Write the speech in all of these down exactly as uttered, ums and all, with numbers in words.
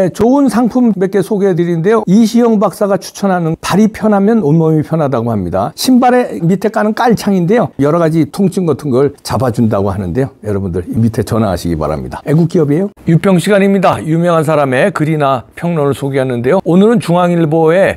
네, 좋은 상품 몇 개 소개해 드리는데요. 이시영 박사가 추천하는 발이 편하면 온몸이 편하다고 합니다. 신발의 밑에 까는 깔창인데요. 여러 가지 통증 같은 걸 잡아준다고 하는데요. 여러분들 이 밑에 전화하시기 바랍니다. 애국 기업이에요. 유평 시간입니다. 유명한 사람의 글이나 평론을 소개하는데요. 오늘은 중앙일보의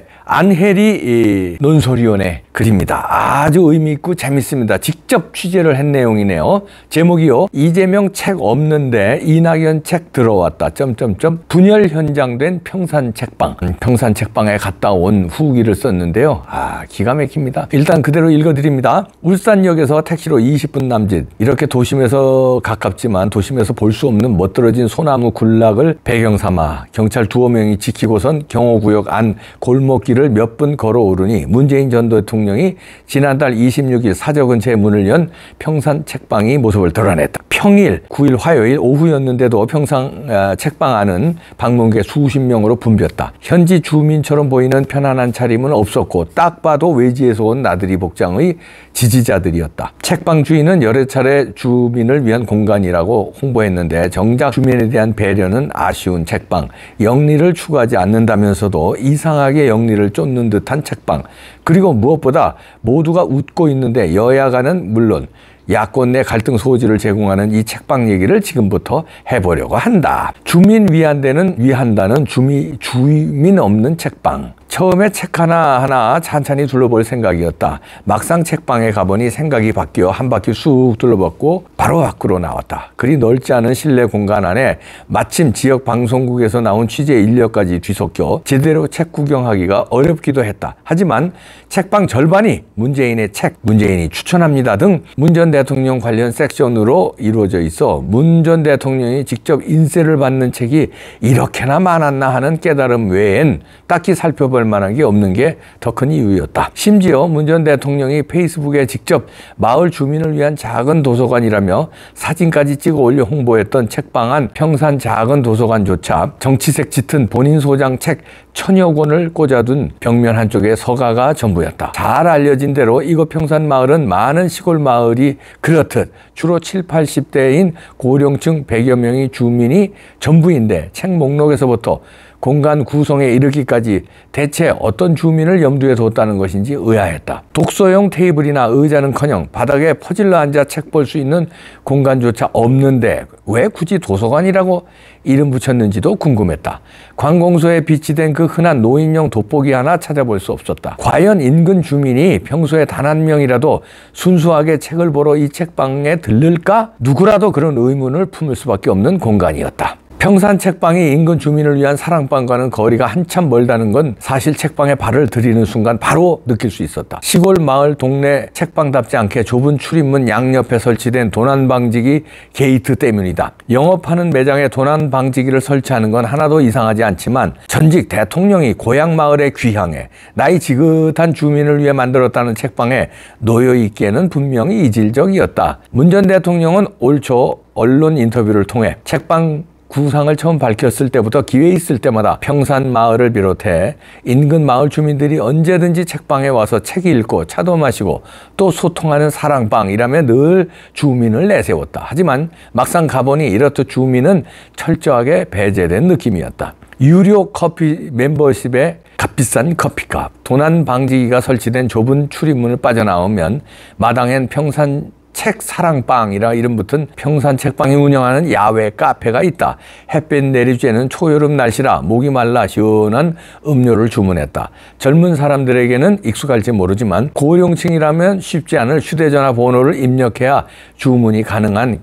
안혜리 논설위원의 글입니다. 아주 의미 있고 재밌습니다. 직접 취재를 한 내용이네요. 제목이요. 이재명 책 없는데 이낙연 책 들어왔다. 점점점 분열 현장된 평산 책방. 평산 책방에 갔다 온 후기를 썼는데요. 아, 기가 막힙니다. 일단 그대로 읽어드립니다. 울산역에서 택시로 이십 분 남짓. 이렇게 도심에서 가깝지만 도심에서 볼 수 없는 멋들어진 소나무 군락을 배경 삼아 경찰 두어 명이 지키고선 경호구역 안 골목길 몇 분 걸어오르니 문재인 전 대통령이 지난달 이십육 일 사저근처에 문을 연 평산 책방이 모습을 드러냈다. 평일 구 일 화요일 오후였는데도 평산 책방 안은 방문객 수십 명으로 붐볐다. 현지 주민처럼 보이는 편안한 차림은 없었고 딱 봐도 외지에서 온 나들이 복장의 지지자들이었다. 책방 주인은 여러 차례 주민을 위한 공간이라고 홍보했는데 정작 주민에 대한 배려는 아쉬운 책방, 영리를 추구하지 않는다면서도 이상하게 영리를 쫓는 듯한 책방, 그리고 무엇보다 모두가 웃고 있는데 여야간은 물론 야권 내 갈등 소지를 제공하는 이 책방 얘기를 지금부터 해보려고 한다. 주민 위한다는 위한다는 주미, 주민 없는 책방. 처음에 책 하나하나 찬찬히 둘러볼 생각이었다. 막상 책방에 가보니 생각이 바뀌어 한 바퀴 쑥 둘러봤고 바로 밖으로 나왔다. 그리 넓지 않은 실내 공간 안에 마침 지역 방송국에서 나온 취재 인력까지 뒤섞여 제대로 책 구경하기가 어렵기도 했다. 하지만 책방 절반이 문재인의 책, 문재인이 추천합니다 등 문 전 대통령 관련 섹션으로 이루어져 있어 문 전 대통령이 직접 인쇄를 받는 책이 이렇게나 많았나 하는 깨달음 외엔 딱히 살펴볼 만한 게 없는 게 더 큰 이유였다. 심지어 문 전 대통령이 페이스북에 직접 마을 주민을 위한 작은 도서관이라며 사진까지 찍어 올려 홍보했던 책방 안 평산 작은 도서관조차 정치색 짙은 본인 소장 책 천여 권을 꽂아둔 벽면 한쪽에 서가가 전부였다. 잘 알려진 대로 이곳 평산 마을은 많은 시골 마을이 그렇듯 주로 칠십, 팔십 대인 고령층 백여 명의 주민이 전부인데 책 목록에서부터 공간 구성에 이르기까지 대체 어떤 주민을 염두에 뒀다는 것인지 의아했다. 독서용 테이블이나 의자는커녕 바닥에 퍼질러 앉아 책 볼 수 있는 공간조차 없는데 왜 굳이 도서관이라고 이름 붙였는지도 궁금했다. 관공서에 비치된 그 흔한 노인용 돋보기 하나 찾아볼 수 없었다. 과연 인근 주민이 평소에 단 한 명이라도 순수하게 책을 보러 이 책방에 들를까? 누구라도 그런 의문을 품을 수밖에 없는 공간이었다. 평산 책방이 인근 주민을 위한 사랑방과는 거리가 한참 멀다는 건 사실 책방에 발을 들이는 순간 바로 느낄 수 있었다. 시골 마을 동네 책방답지 않게 좁은 출입문 양옆에 설치된 도난방지기 게이트 때문이다. 영업하는 매장에 도난방지기를 설치하는 건 하나도 이상하지 않지만 전직 대통령이 고향 마을에 귀향해 나이 지긋한 주민을 위해 만들었다는 책방에 놓여있기에는 분명히 이질적이었다. 문 전 대통령은 올 초 언론 인터뷰를 통해 책방 구상을 처음 밝혔을 때부터 기회 있을 때마다 평산 마을을 비롯해 인근 마을 주민들이 언제든지 책방에 와서 책 읽고 차도 마시고 또 소통하는 사랑방이라며 늘 주민을 내세웠다. 하지만 막상 가보니 이렇듯 주민은 철저하게 배제된 느낌이었다. 유료 커피 멤버십에 값비싼 커피값, 도난 방지기가 설치된 좁은 출입문을 빠져나오면 마당엔 평산 책 사랑방이라 이름 붙은 평산 책방이 운영하는 야외 카페가 있다. 햇빛 내리쬐는 초여름 날씨라 목이 말라 시원한 음료를 주문했다. 젊은 사람들에게는 익숙할지 모르지만 고령층이라면 쉽지 않을 휴대전화 번호를 입력해야 주문이 가능한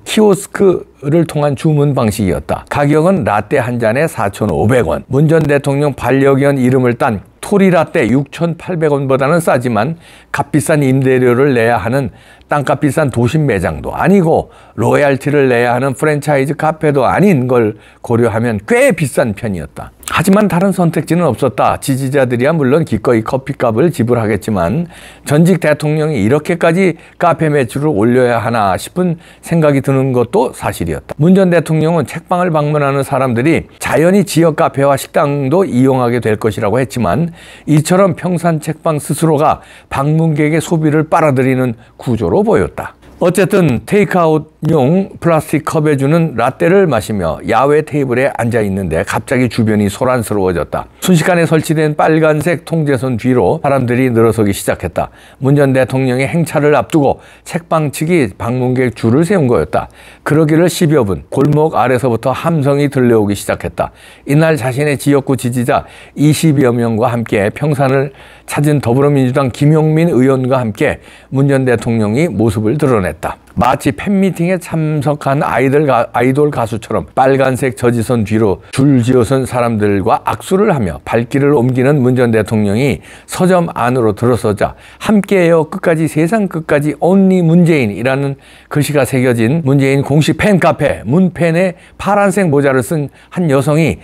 키오스크를 통한 주문 방식이었다. 가격은 라떼 한 잔에 사천오백 원. 문 전 대통령 반려견 이름을 딴 토리라떼 육천팔백 원보다는 싸지만 값비싼 임대료를 내야 하는 땅값 비싼 도심 매장도 아니고 로얄티를 내야 하는 프랜차이즈 카페도 아닌 걸 고려하면 꽤 비싼 편이었다. 하지만 다른 선택지는 없었다. 지지자들이야 물론 기꺼이 커피값을 지불하겠지만 전직 대통령이 이렇게까지 카페 매출을 올려야 하나 싶은 생각이 드는 것도 사실이었다. 문 전 대통령은 책방을 방문하는 사람들이 자연히 지역 카페와 식당도 이용하게 될 것이라고 했지만 이처럼 평산 책방 스스로가 방문객의 소비를 빨아들이는 구조로 보였다. 어쨌든 테이크아웃용 플라스틱 컵에 주는 라떼를 마시며 야외 테이블에 앉아 있는데 갑자기 주변이 소란스러워졌다. 순식간에 설치된 빨간색 통제선 뒤로 사람들이 늘어서기 시작했다. 문 전 대통령의 행차를 앞두고 책방 측이 방문객 줄을 세운 거였다. 그러기를 십여 분, 골목 아래서부터 함성이 들려오기 시작했다. 이날 자신의 지역구 지지자 이십여 명과 함께 평산을 찾은 더불어민주당 김용민 의원과 함께 문 전 대통령이 모습을 드러냈다. 마치 팬미팅에 참석한 아이들, 아이돌 가수처럼 빨간색 저지선 뒤로 줄지어선 사람들과 악수를 하며 발길을 옮기는 문 전 대통령이 서점 안으로 들어서자 함께해요 끝까지 세상 끝까지 only 문재인이라는 글씨가 새겨진 문재인 공식 팬카페 문팬에 파란색 모자를 쓴 한 여성이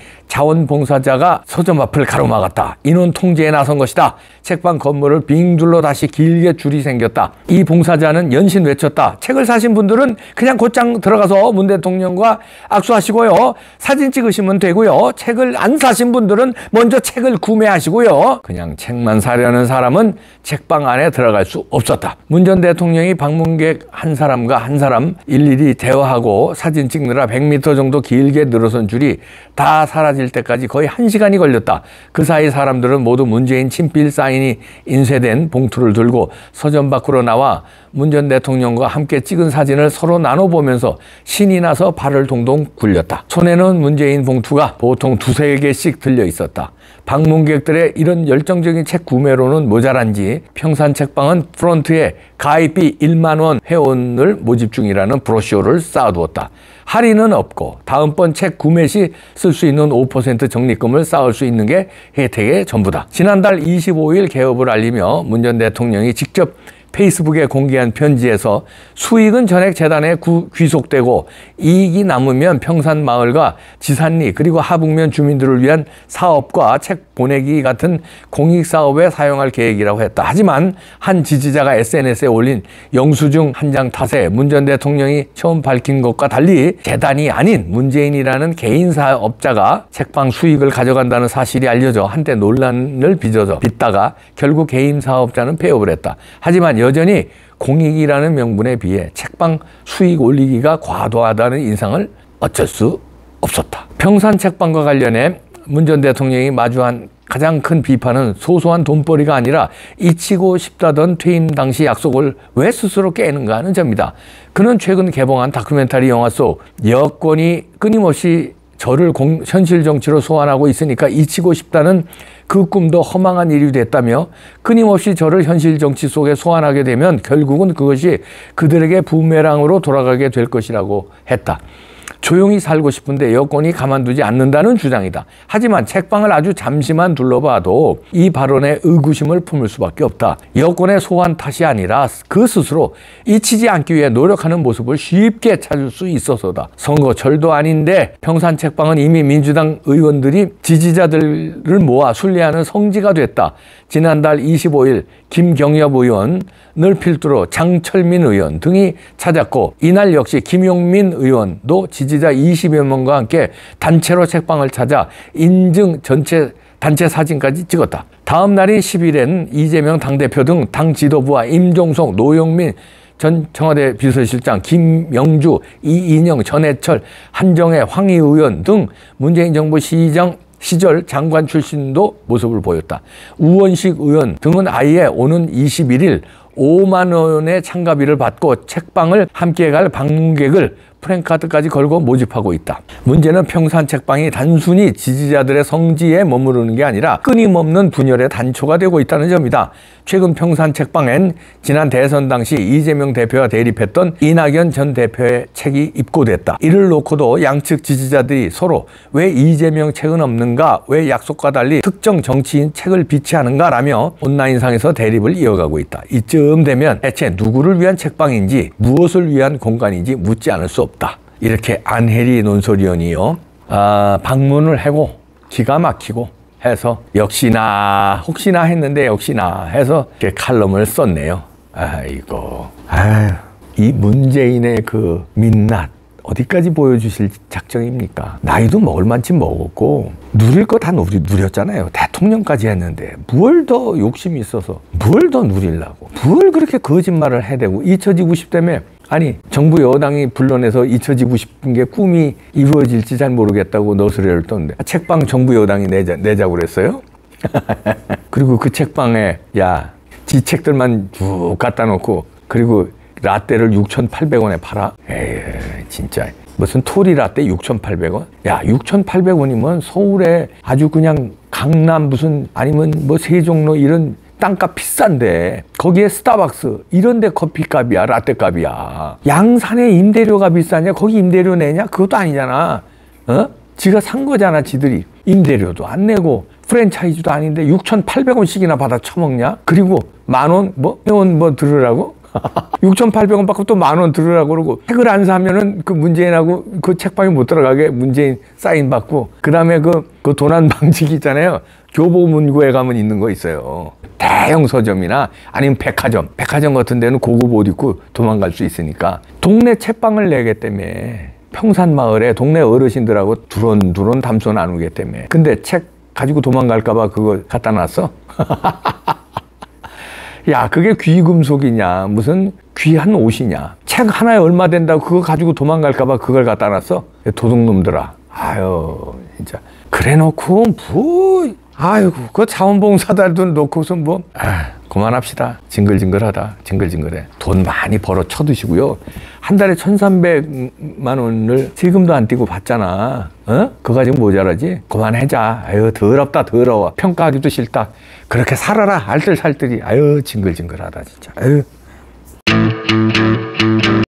자원봉사자가 서점 앞을 가로막았다. 인원 통제에 나선 것이다. 책방 건물을 빙 둘러 다시 길게 줄이 생겼다. 이 봉사자는 연신 외쳤다. 책을 사신 분들은 그냥 곧장 들어가서 문 대통령과 악수하시고요. 사진 찍으시면 되고요. 책을 안 사신 분들은 먼저 책을 구매하시고요. 그냥 책만 사려는 사람은 책방 안에 들어갈 수 없었다. 문 전 대통령이 방문객 한 사람과 한 사람 일일이 대화하고 사진 찍느라 백 미터 정도 길게 늘어선 줄이 다 사라질 때까지 거의 한 시간이 걸렸다. 그 사이 사람들은 모두 문재인 친필 사인이 인쇄된 봉투를 들고 서점 밖으로 나와 문 전 대통령과 함께 찍은 사진을 서로 나눠보면서 신이 나서 발을 동동 굴렸다. 손에는 문재인 봉투가 보통 두세 개씩 들려 있었다. 방문객들의 이런 열정적인 책 구매로는 모자란지 평산 책방은 프론트에 가입비 일만 원 회원을 모집 중이라는 브로셔를 쌓아두었다. 할인은 없고 다음번 책 구매 시 쓸 수 있는 오 퍼센트 적립금을 쌓을 수 있는 게 혜택의 전부다. 지난달 이십오 일 개업을 알리며 문 전 대통령이 직접 페이스북에 공개한 편지에서 수익은 전액 재단에 구, 귀속되고 이익이 남으면 평산마을과 지산리 그리고 하북면 주민들을 위한 사업과 책 보내기 같은 공익사업에 사용할 계획이라고 했다. 하지만 한 지지자가 에스엔에스에 올린 영수증 한 장 탓에 문 전 대통령이 처음 밝힌 것과 달리 재단이 아닌 문재인이라는 개인 사업자가 책방 수익을 가져간다는 사실이 알려져 한때 논란을 빚어서 빚다가 결국 개인 사업자는 폐업을 했다. 하지만 여전히 공익이라는 명분에 비해 책방 수익 올리기가 과도하다는 인상을 어쩔 수 없었다. 평산 책방과 관련해 문 전 대통령이 마주한 가장 큰 비판은 소소한 돈벌이가 아니라 잊히고 싶다던 퇴임 당시 약속을 왜 스스로 깨는가 하는 점이다. 그는 최근 개봉한 다큐멘터리 영화 속 여권이 끊임없이 저를 공, 현실 정치로 소환하고 있으니까 잊히고 싶다는 그 꿈도 허망한 일이 됐다며 끊임없이 저를 현실 정치 속에 소환하게 되면 결국은 그것이 그들에게 부메랑으로 돌아가게 될 것이라고 했다. 조용히 살고 싶은데 여권이 가만두지 않는다는 주장이다. 하지만 책방을 아주 잠시만 둘러봐도 이 발언에 의구심을 품을 수밖에 없다. 여권의 소환 탓이 아니라 그 스스로 잊히지 않기 위해 노력하는 모습을 쉽게 찾을 수 있어서다. 선거철도 아닌데 평산 책방은 이미 민주당 의원들이 지지자들을 모아 순례하는 성지가 됐다. 지난달 이십오 일 김경엽 의원을 필두로 장철민 의원 등이 찾았고 이날 역시 김용민 의원도 지지자 이십여 명과 함께 단체로 책방을 찾아 인증 전체 단체 사진까지 찍었다. 다음 날인 십 일엔 이재명 당대표 등 당 지도부와 임종석, 노영민 전 청와대 비서실장, 김영주, 이인영, 전해철, 한정혜, 황희 의원 등 문재인 정부 시장 시절 장관 출신도 모습을 보였다. 우원식 의원 등은 아예 오는 이십일 일 오만 원의 참가비를 받고 책방을 함께 갈 방문객을 프랜카드까지 걸고 모집하고 있다. 문제는 평산 책방이 단순히 지지자들의 성지에 머무르는 게 아니라 끊임없는 분열의 단초가 되고 있다는 점이다. 최근 평산 책방엔 지난 대선 당시 이재명 대표와 대립했던 이낙연 전 대표의 책이 입고됐다. 이를 놓고도 양측 지지자들이 서로 왜 이재명 책은 없는가, 왜 약속과 달리 특정 정치인 책을 비치하는가 라며 온라인상에서 대립을 이어가고 있다. 이쯤 되면 대체 누구를 위한 책방인지 무엇을 위한 공간인지 묻지 않을 수 없다. 없다. 이렇게 안혜리 논설위원이요. 아, 방문을 하고 기가 막히고 해서 역시나 혹시나 했는데 역시나 해서 이렇게 칼럼을 썼네요. 아이고, 아유, 이 문재인의 그 민낯 어디까지 보여주실 작정입니까? 나이도 먹을 만치 먹었고 누릴 거 다 누렸잖아요. 대통령까지 했는데 뭘 더 욕심이 있어서 뭘 더 누리려고 뭘 그렇게 거짓말을 해대고 잊혀지고 싶다며 아니 정부 여당이 불러내서 잊혀지고 싶은 게 꿈이 이루어질지 잘 모르겠다고 너스레를 떴는데 책방 정부 여당이 내자, 내자고 그랬어요? 그리고 그 책방에 야, 지 책들만 쭉 갖다 놓고 그리고 라떼를 육천팔백 원에 팔아? 에이 진짜 무슨 토리 라떼 육천팔백 원? 야 육천팔백 원이면 서울에 아주 그냥 강남 무슨 아니면 뭐 세종로 이런 땅값 비싼데 거기에 스타벅스 이런 데 커피값이야 라떼값이야. 양산에 임대료가 비싸냐? 거기 임대료 내냐? 그것도 아니잖아. 어? 지가 산 거잖아 지들이. 임대료도 안 내고 프랜차이즈도 아닌데 육천팔백 원씩이나 받아 처먹냐? 그리고 만 원 뭐? 회원 뭐 들으라고? 육천팔백 원 받고 또 만 원 들으라고 그러고 책을 안 사면은 그 문재인하고 그 책방에 못 들어가게 문재인 사인 받고 그 다음에 그, 그 도난 방지기 있잖아요. 교보문고에 가면 있는 거 있어요. 대형 서점이나 아니면 백화점, 백화점 같은 데는 고급 옷 입고 도망갈 수 있으니까 동네 책방을 내겠다며. 평산마을에 동네 어르신들하고 두런두런 담소 나누기 때문에. 근데 책 가지고 도망갈까봐 그거 갖다 놨어? 야, 그게 귀금속이냐, 무슨 귀한 옷이냐. 책 하나에 얼마 된다고 그거 가지고 도망갈까봐 그걸 갖다 놨어? 도둑놈들아. 아유, 진짜. 그래 놓고, 뭐, 아이고, 그 자원봉사자도 놓고서 뭐, 아, 그만합시다. 징글징글하다. 징글징글해. 돈 많이 벌어 쳐드시고요. 한 달에 천삼백만 원을 세금도 안 떼고 받잖아. 어? 그거 가지고 모자라지? 그만하자. 아유, 더럽다, 더러워. 평가하기도 싫다. 그렇게 살아라. 알뜰살뜰히. 아유, 징글징글하다, 진짜. 아유.